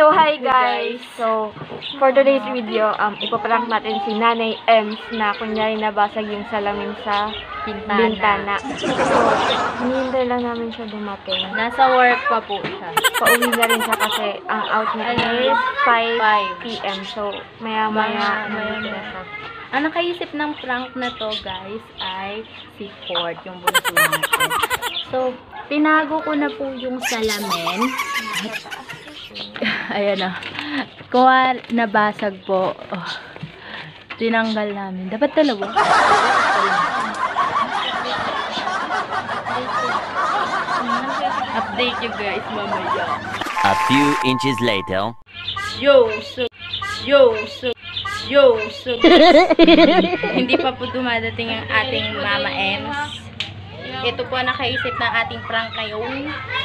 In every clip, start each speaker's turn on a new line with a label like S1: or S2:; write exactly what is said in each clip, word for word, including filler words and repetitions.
S1: So, hi guys! So, for today's video, um, ipaprank natin si Nanay Ems na kunyari nabasag yung salamin sa
S2: Bintana.
S1: bintana. So, hinihintay lang namin siya dumating.
S2: Nasa work pa po siya.
S1: Pauwi na rin siya kasi ang out niya is five p m So, maya-maya
S2: Maya-
S1: nandito na siya.
S2: Ang nakaisip ng prank na to, guys, ay si Ford, yung bunso natin. So, tinago ko na po yung salamin. Ayan na. Kuha, nabasag po. Oh, tinanggal namin. Dapat dalawa. Update you guys mamaya.
S3: A few inches later.
S2: Yo, so, yo, so, yo, so, hindi pa po dumadating ang ating Mama Ems. Ito po ang nakaisip ng ating prank ngayon.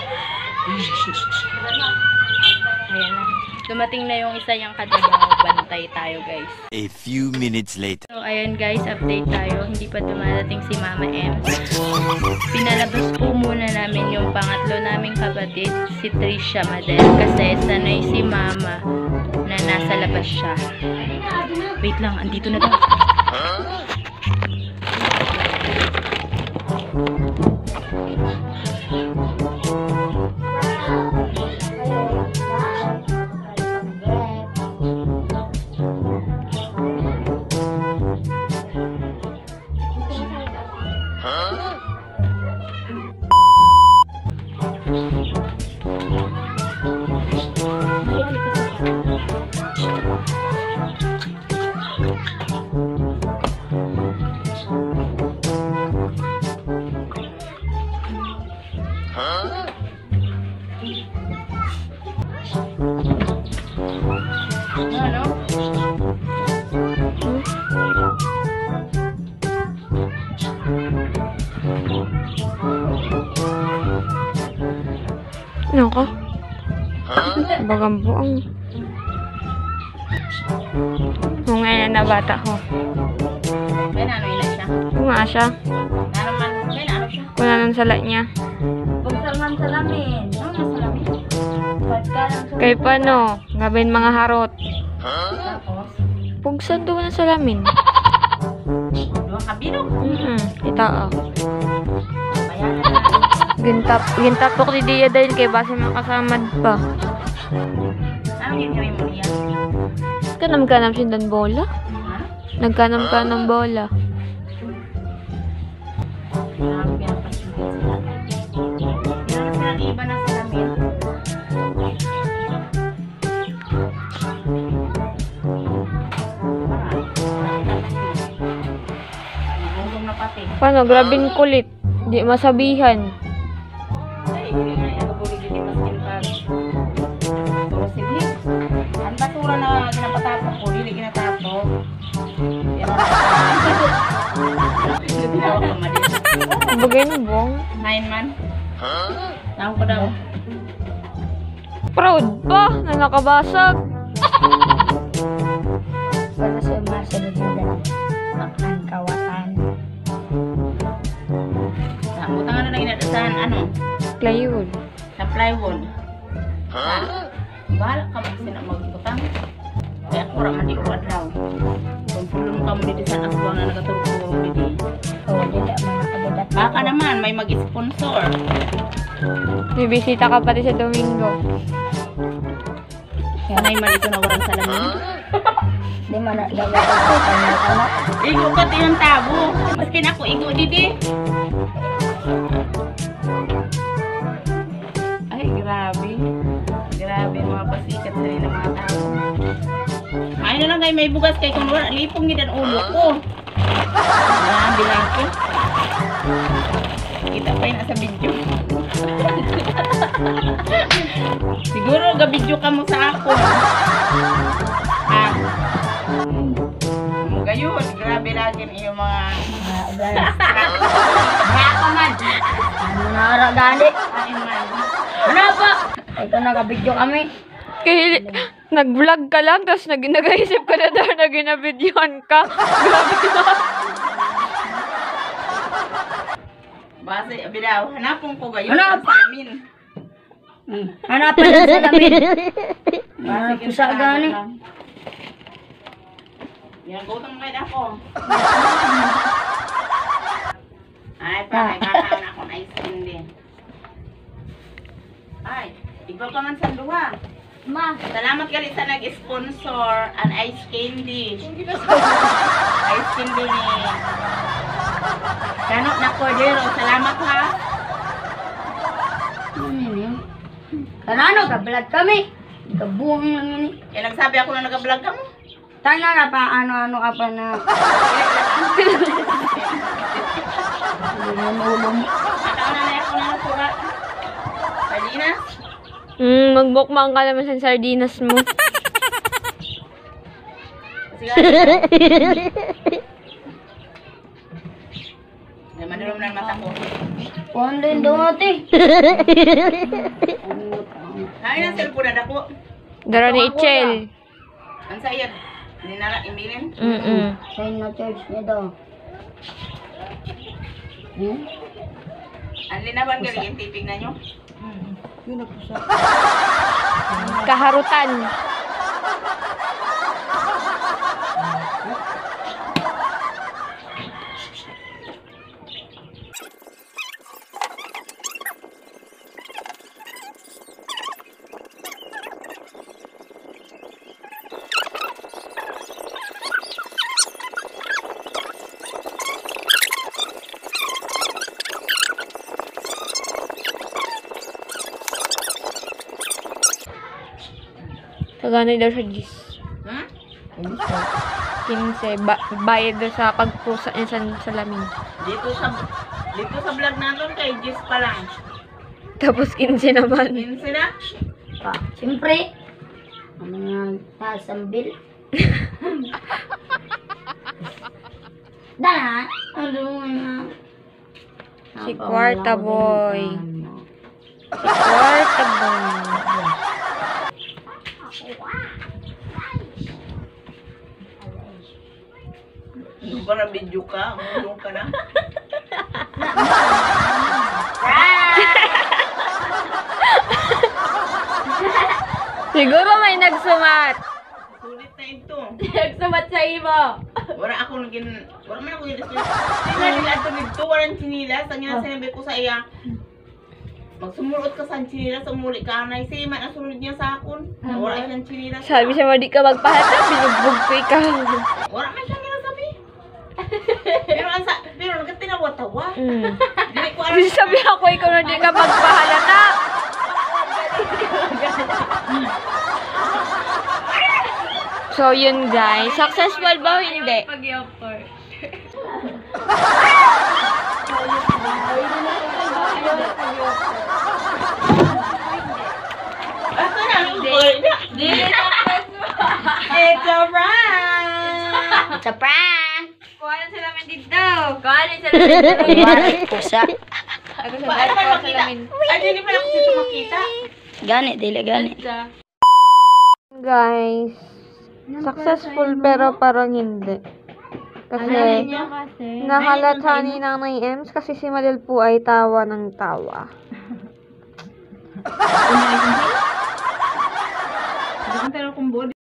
S2: Ayan na. Dumating na yung isa yung kadabaw. Bantay tayo, guys.
S3: A few minutes later.
S2: So, ayan guys, update tayo. Hindi pa dumadating si Mama Ems. Pinalabas po muna namin yung pangatlo naming kapatid, si Trisha Madel. Kasi sanay si Mama na nasa labas siya. Wait lang, andito na daw. Ano?
S1: Ano ka? Bagang buang. Kung ngayon na bata ko.
S2: May nano ina siya?
S1: Kung nga siya.
S2: Nano man, may nano siya?
S1: Kung nanon sala niya.
S2: Bugsan man salamin. Ano na salamin? Pagka lang sa...
S1: Kay paano? Gabin mga harot.
S2: Tapos,
S1: Pugsan doon na salamin.
S2: doon kabino.
S1: Mm-hmm. Ito oh.
S2: Bayanan na natin.
S1: Gintap, gintap ko di diya dahil kay base makasamad pa.
S2: Anong yung gawin mo niya?
S1: Kanam-kanam sindan bola.
S2: Ha?
S1: Nagkanam-kanam bola.
S2: Grabe, pinapasulit sila. Meron silang iba na salamin. Nagugong na pati.
S1: Paano? Grabing kulit. Di masabihan.
S2: Ay, hindi nga yung nagabuli dito maskin pag turo sige. Ang basura na ginapatapok ko, hindi ginatapok. Yan ang tinawag ka ma din.
S1: Bagay na bong.
S2: Nine man. Tawag ko daw.
S1: Proud pa na nakabasag.
S2: Para sa masunod na daw. Ang kawatan. Butangan na lang inadasahan, ano?
S1: Plywood.
S2: Sa plywood. Ha? Bahala ka mo kasi na magbutang. Kaya ako raman di uwad daw. Kung pulong ka mo dito sa aswang na nagaturog-turog dito. Oo, dito ang mga kabidat. Baka naman, may mag-sponsor.
S1: Bibisita ka pati sa Domingo.
S2: Sanay man ito na walang salamin.
S1: Di man na daw ako.
S2: Igo ka tinang tabo. Maskin ako, igo didi. Ay, grabe. Grabe, mga pasikat na rin ng mga tao. Ay na lang kayo, may bugas kayo. Kung wala, lipong nila ang ulo ko. Wala, bilang ko. Kita pa yun nasa video. Siguro, ga-video ka mo sa ako. Ha? Gayon, grabe lagi yung mga... Mga ka man.
S1: Ano na ara gani?
S2: Ay man.
S1: Ano pa? Ito naka-video kami. Kaya nag-vlog ka lang, tapos nag nag-isip ka na daw na ginabidyoan ka. Grabe ka.
S2: Base, bidaw, hanapon ko gayon
S1: Hanap!
S2: sa amin.
S1: Hmm. Hanapan ng salamin. Ano pusa gani?
S2: Yan, gutong kayo ako. Ay, pa, may kakaon ako na ice cream din. Ay, ikaw pa man sa duha.
S1: Ma,
S2: Salamat ka rin sa nag-sponsor an ice candy. Ice candy ni Kano na Cordero. Salamat ha.
S1: ano yun? Kanano ka vlog kami? Kabuhang lang yun eh.
S2: Kaya nagsabi ako na nag-vlog ka mo.
S1: Tanga ka pa ano-ano ka pa na. Ulo mo.
S2: Mataon na na ako na nasura. Sardinas?
S1: Hmm, magbukmang ka naman sa sardinas mo.
S2: Sige. Hindi manulong na ang mata ko.
S1: Kuhan din dati.
S2: Hain ang cellphone na dako.
S1: Dara ni Ichel.
S2: Ang sayad. Hindi na imbilin.
S1: Mm-mm. Sign na charge niya daw. Hmm?
S2: Ang linaban ka rin yung tipig na nyo.
S1: Kaharutan. Taganay daw siya gis.
S2: Hmm?
S1: Kinse, ba bayad daw sa pagpusa niya sa salamin.
S2: Dito sa dito sa vlog natin kay Jis pa lang.
S1: Tapos kinse naman.
S2: Minsan na.
S1: Pa, siyempre. Ano nga, taas ang bill. Dala, ano nga.
S2: Ah,
S1: Si Kwarta Boy. Si Kwarta Boy.
S2: Ano ba na video ka? Umulong ka na.
S1: Siguro may nagsumat.
S2: Sulit na ito.
S1: Nagsumat sa imo.
S2: Wala ako naging, wala man ako yung display. Sila nila ito nito, walang chinilas. Ang nga sinabi ko sa iya, magsumulot ka sa chinilas, umuli ka na. Kasi man ang sunod niya sa akon. Wala siyang chinilas.
S1: Sabi siya, di ka magpahatap, binugbog ko ikaw.
S2: Wala man siyang ginasabi. Pero ang sa, pero nagkatinawa-tawa.
S1: Mm.
S2: Dili ko alam.
S1: Sabi ako, ikaw na di ka magpahalata. So, yun guys. Successful ba o hindi?
S2: Ito na, hindi. Dili na. It's a prank.
S1: It's a prank!
S2: Kuha na sila man dito. Kuha na sila
S1: Iwarik pusa.
S2: Paano man makita? Ay, dili pa ako dito makita.
S1: Gani, dili gani. Guys, successful pero parang hindi. Kasi, nahalata ni Nanay Ems kasi si Madel po ay tawa ng tawa.
S2: Pero kung body